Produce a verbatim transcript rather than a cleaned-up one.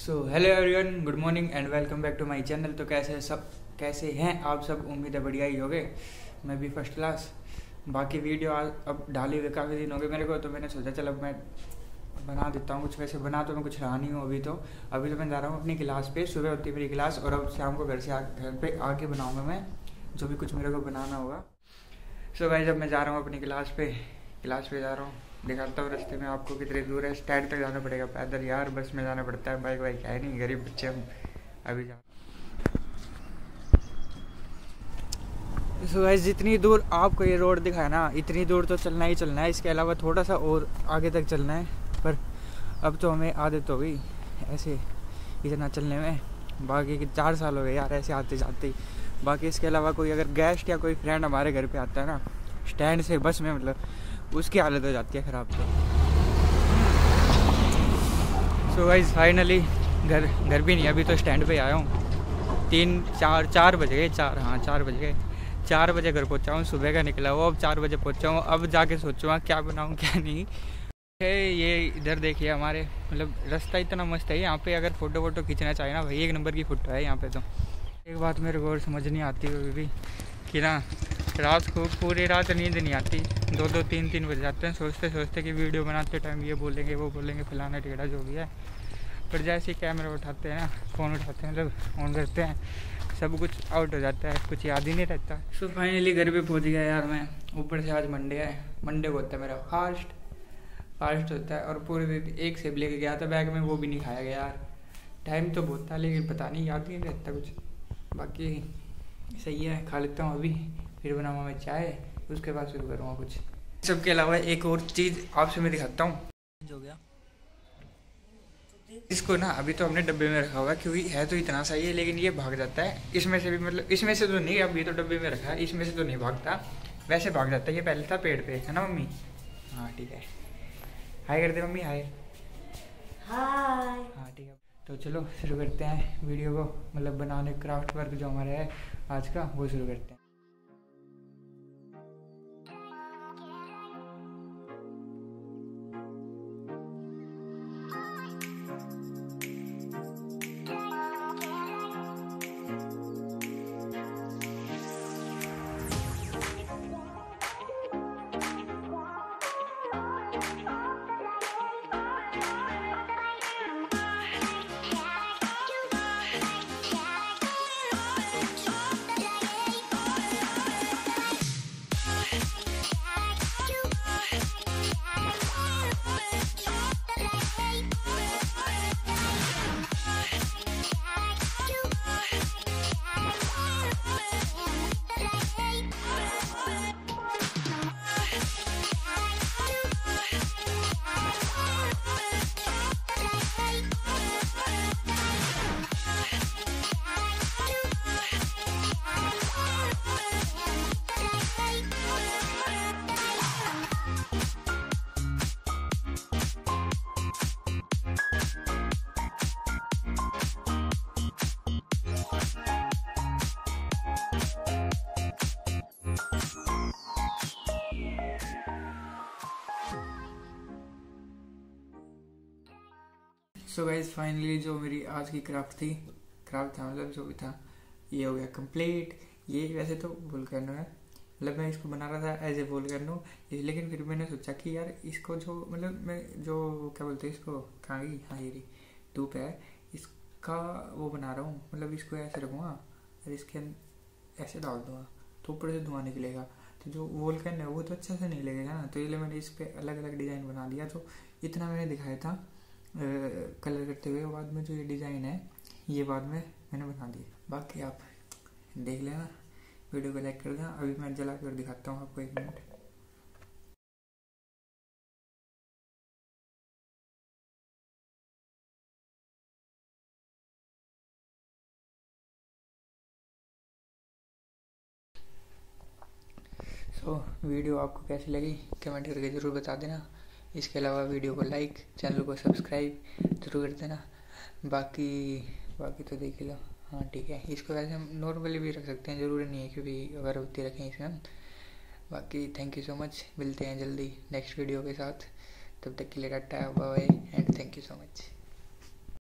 So hello everyone, good morning and welcome back to my channel. तो कैसे सब कैसे हैं आप सब? उम्मीद है बढ़िया ही होगे। मैं भी फर्स्ट क्लास। बाकी वीडियो आज अब डाले हुए काफ़ी दिन हो गए मेरे को, तो मैंने सोचा चलो मैं बना देता हूँ कुछ। वैसे बना तो मैं कुछ रहा नहीं हूँ अभी तो अभी तो मैं जा रहा हूँ अपनी क्लास पे। सुबह होती है मेरी क्लास और अब शाम को घर से आ घर पे आके बनाऊँगा मैं जो भी कुछ मेरे को बनाना होगा। सो भाई जब मैं जा रहा हूँ अपनी क्लास पे क्लास पे जा रहा हूँ, दिखाता हूँ रास्ते में आपको कितनी दूर है। स्टैंड तक जाना पड़ेगा पैदल यार, बस में जाना पड़ता है। बाइक वाइक है नहीं, गरीब बच्चे हम। अभी जा सो गाइस जितनी दूर आपको ये रोड दिखाया ना, इतनी दूर तो चलना ही चलना है। इसके अलावा थोड़ा सा और आगे तक चलना है, पर अब तो हमें आदत हो गई ऐसे इतना चलने में। बाकी के चार साल हो गए यार ऐसे आते जाते ही। बाकी इसके अलावा कोई अगर गेस्ट या कोई फ्रेंड हमारे घर पे आता है ना स्टैंड से बस में, मतलब उसकी हालत हो जाती है ख़राब। तो सो गाइस फाइनली घर घर भी नहीं, अभी तो स्टैंड पे आया हूँ। तीन चार चार बज गए चार हाँ चार बज गए चार बजे घर पहुँचा हूँ। सुबह का निकला हुआ, अब चार बजे पहुँचा हूँ। अब जाके सोचूँगा क्या बनाऊँ क्या नहीं। ये इधर देखिए हमारे, मतलब रास्ता इतना मस्त है यहाँ पे। अगर फ़ोटो वोटो खींचना चाहिए ना भाई, एक नंबर की फ़ोटो है यहाँ पे। तो एक बात मेरे को और समझ नहीं आती अभी भी कि ना रात को पूरी रात नींद नहीं आती। दो दो तीन तीन बज जाते हैं सोचते सोचते कि वीडियो बनाते टाइम ये बोलेंगे वो बोलेंगे फलाना टेढ़ा जो भी है। पर जैसे ही कैमरा उठाते हैं ना, फ़ोन उठाते हैं, मतलब ऑन करते हैं, सब कुछ आउट हो जाता है, कुछ याद ही नहीं रहता। सो फाइनली घर पे पहुंच गया यार मैं। ऊपर से आज मंडे है, मंडे को होता है मेरा फास्ट फास्ट होता है। और पूरे दिन एक सेब लेके गया था बैग में, वो भी नहीं खाया गया यार। टाइम तो बहुत था लेकिन पता नहीं याद नहीं रहता कुछ। बाकी सही है, खा लेता हूँ अभी, फिर बनाऊँगा मैं चाय, उसके बाद शुरू करूँगा कुछ। सबके अलावा एक और चीज़ आपसे मैं दिखाता हूँ। हो गया इसको ना, अभी तो हमने डब्बे में रखा हुआ है क्योंकि है तो इतना सही है, लेकिन ये भाग जाता है इसमें से भी। मतलब इसमें से तो नहीं, अब ये तो डब्बे में रखा है, इसमें से तो नहीं भागता, वैसे भाग जाता है। ये पहले था पेड़ पे, है ना मम्मी? हाँ ठीक है, हाय कर दे मम्मी, हाय हाय। हाँ ठीक है। तो चलो शुरू करते हैं वीडियो को, मतलब बनाने क्राफ्ट वर्क जो हमारा है आज का वो शुरू करते हैं। सो गाइज फाइनली जो मेरी आज की क्राफ्ट थी क्राफ्ट था मतलब जो भी था, ये हो गया कंप्लीट। ये वैसे तो वोल्केनो है, मतलब मैं इसको बना रहा था एज ए वोल्केनो, लेकिन फिर मैंने सोचा कि यार इसको जो मतलब मैं जो क्या बोलते हैं इसको, कहाँ गई, हाँ ये रही, धूप है, इसका वो बना रहा हूँ। मतलब इसको ऐसे रखूँगा और इसके ऐसे डाल दूँगा तो ऊपर से धुआं निकलेगा। तो जो वोल्केनो है वो तो अच्छा से नहीं लगेगा ना, तो इसलिए मैंने इस पर अलग अलग डिज़ाइन बना दिया। तो इतना मैंने दिखाया था कलर करते हुए, बाद में जो ये डिज़ाइन है ये बाद में मैंने बना दिया। बाकी आप देख लेना, वीडियो को लाइक कर देना। अभी मैं जला कर दिखाता हूँ आपको, एक मिनट। सो so, वीडियो आपको कैसी लगी कमेंट करके ज़रूर बता देना। इसके अलावा वीडियो को लाइक, चैनल को सब्सक्राइब जरूर कर देना। बाकी बाकी तो देख लो, हाँ ठीक है। इसको वैसे हम नॉर्मली भी रख सकते हैं, ज़रूरी नहीं है क्योंकि अगर होती रखें इसमें हम। बाकी थैंक यू सो मच, मिलते हैं जल्दी नेक्स्ट वीडियो के साथ। तब तक के लिए tata bye and thank you so much.